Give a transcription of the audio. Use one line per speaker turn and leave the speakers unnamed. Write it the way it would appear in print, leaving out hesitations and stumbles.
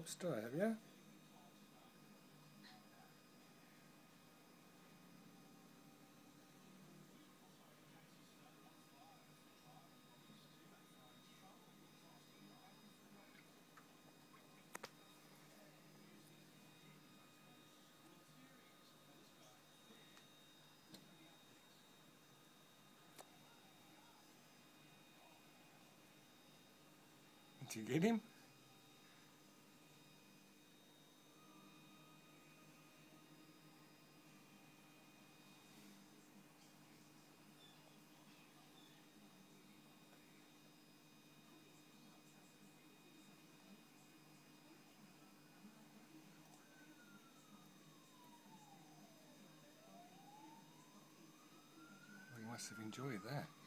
lobster, have you? Did you get him? Well, you must have enjoyed that.